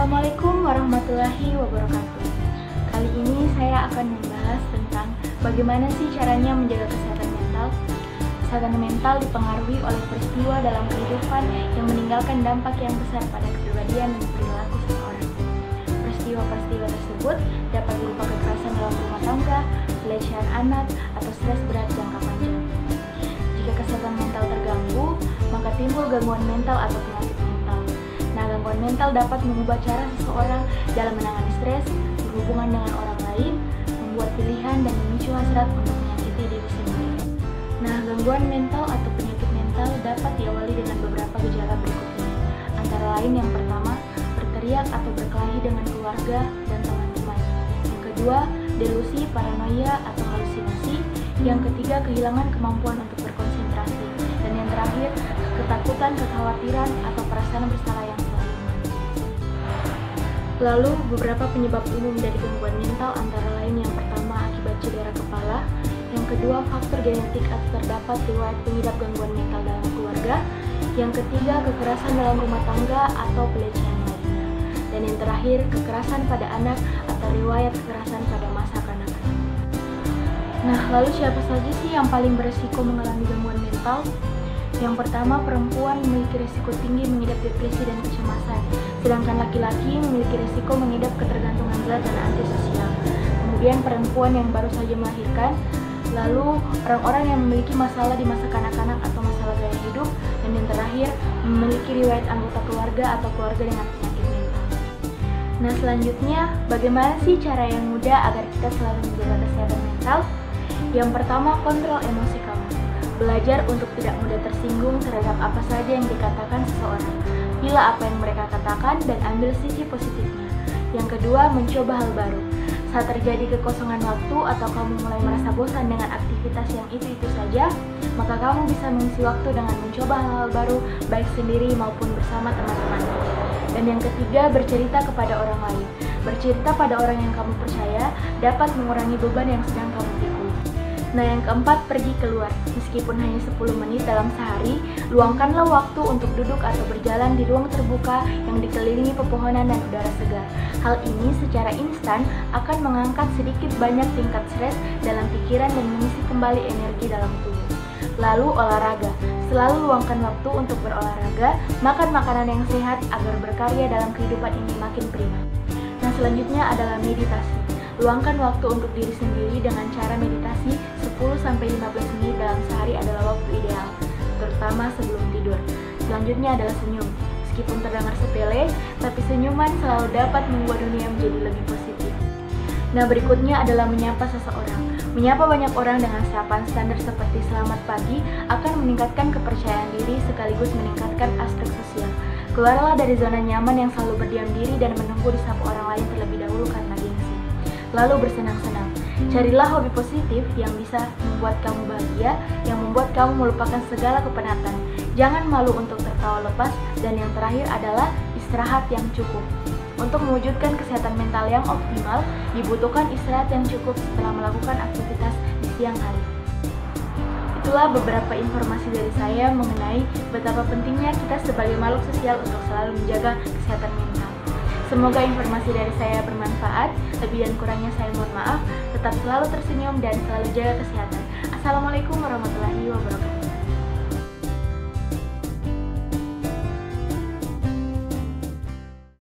Assalamualaikum warahmatullahi wabarakatuh. Kali ini saya akan membahas tentang bagaimana sih caranya menjaga kesehatan mental. Kesehatan mental dipengaruhi oleh peristiwa dalam kehidupan yang meninggalkan dampak yang besar pada kepribadian dan perilaku seseorang. Peristiwa-peristiwa tersebut dapat berupa kekerasan dalam rumah tangga, pelecehan anak, atau stres berat jangka panjang. Jika kesehatan mental terganggu, maka timbul gangguan mental atau penyakit mental. Nah, gangguan mental dapat mengubah cara seseorang dalam menangani stres, berhubungan dengan orang lain, membuat pilihan, dan memicu hasrat untuk menyakiti diri sendiri. Nah, gangguan mental atau penyakit mental dapat diawali dengan beberapa gejala berikut ini. Antara lain yang pertama, berteriak atau berkelahi dengan keluarga dan teman-teman. Yang kedua, delusi, paranoia, atau halusinasi. Yang ketiga, kehilangan kemampuan untuk berkonsentrasi. Dan yang terakhir, ketakutan, kekhawatiran, atau perasaan bersalah yang selalu muncul. Lalu, beberapa penyebab umum dari gangguan mental antara lain yang pertama akibat cedera kepala, yang kedua faktor genetik atau terdapat riwayat pengidap gangguan mental dalam keluarga, yang ketiga kekerasan dalam rumah tangga atau pelecehan lainnya, dan yang terakhir kekerasan pada anak atau riwayat kekerasan pada masa kanak-kanak. Nah, lalu siapa saja sih yang paling beresiko mengalami gangguan mental? Yang pertama, perempuan memiliki risiko tinggi mengidap depresi dan kecemasan, sedangkan laki-laki memiliki risiko mengidap ketergantungan zat dan antisosial. Kemudian perempuan yang baru saja melahirkan, lalu orang-orang yang memiliki masalah di masa kanak-kanak atau masalah gaya hidup, dan yang terakhir memiliki riwayat anggota keluarga atau keluarga dengan penyakit mental. Nah, selanjutnya, bagaimana sih cara yang mudah agar kita selalu menjaga kesehatan mental? Yang pertama, kontrol emosi kamu. Belajar untuk tidak mudah tersinggung terhadap apa saja yang dikatakan seseorang. Pilah apa yang mereka katakan dan ambil sisi positifnya. Yang kedua, mencoba hal baru. Saat terjadi kekosongan waktu atau kamu mulai merasa bosan dengan aktivitas yang itu-itu saja, maka kamu bisa mengisi waktu dengan mencoba hal-hal baru, baik sendiri maupun bersama teman-teman. Dan yang ketiga, bercerita kepada orang lain. Bercerita pada orang yang kamu percaya dapat mengurangi beban yang sedang kamu pikul. Nah, yang keempat, pergi keluar. Meskipun hanya 10 menit dalam sehari, luangkanlah waktu untuk duduk atau berjalan di ruang terbuka yang dikelilingi pepohonan dan udara segar. Hal ini secara instan akan mengangkat sedikit banyak tingkat stres dalam pikiran dan mengisi kembali energi dalam tubuh. Lalu, olahraga. Selalu luangkan waktu untuk berolahraga, makan makanan yang sehat agar berkarya dalam kehidupan ini makin prima. Nah, selanjutnya adalah meditasi. Luangkan waktu untuk diri sendiri dengan cara meditasi 10-15 menit dalam sehari adalah waktu ideal, terutama sebelum tidur. Selanjutnya adalah senyum. Meskipun terdengar sepele, tapi senyuman selalu dapat membuat dunia menjadi lebih positif. Nah, berikutnya adalah menyapa seseorang. Menyapa banyak orang dengan sapaan standar seperti selamat pagi akan meningkatkan kepercayaan diri sekaligus meningkatkan aspek sosial. Keluarlah dari zona nyaman yang selalu berdiam diri dan menunggu disapa orang lain terlebih dahulu karena gengsi. Lalu bersenang-senang. Carilah hobi positif yang bisa membuat kamu bahagia, yang membuat kamu melupakan segala kepenatan. Jangan malu untuk tertawa lepas, dan yang terakhir adalah istirahat yang cukup. Untuk mewujudkan kesehatan mental yang optimal, dibutuhkan istirahat yang cukup setelah melakukan aktivitas di siang hari. Itulah beberapa informasi dari saya mengenai betapa pentingnya kita sebagai makhluk sosial untuk selalu menjaga kesehatan mental. Semoga informasi dari saya bermanfaat. Lebih dan kurangnya saya mohon maaf. Tetap selalu tersenyum dan selalu jaga kesehatan. Assalamualaikum warahmatullahi wabarakatuh.